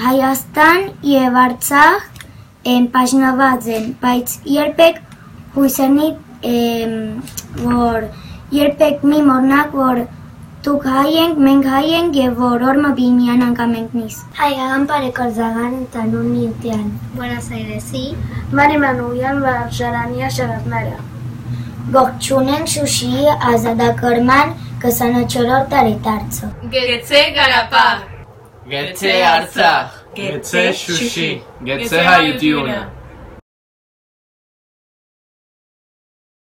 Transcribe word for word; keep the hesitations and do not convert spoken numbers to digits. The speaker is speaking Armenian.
Հայաստան եւ Արցախ պաշտոնված են, բայց երբեք հույսենի որ երբեք մի մորնակ որ դուք հայ ենք, մենք հայ ենք եւ որ օրմը բինյանանք ամենքնից։ Հայկական բարեգործական ընտանուն Buenos Aires-ի Մարի Մանույան վարժարանի աշակերտները։ Ողջույն ենք Շուշիի ազատագրման քսանչորրորդ տարեդարձը։ Գեցե Ղարաբաղ, Գեցե Արցախ, Գեցե Շուշի, Գեցե հայությունը։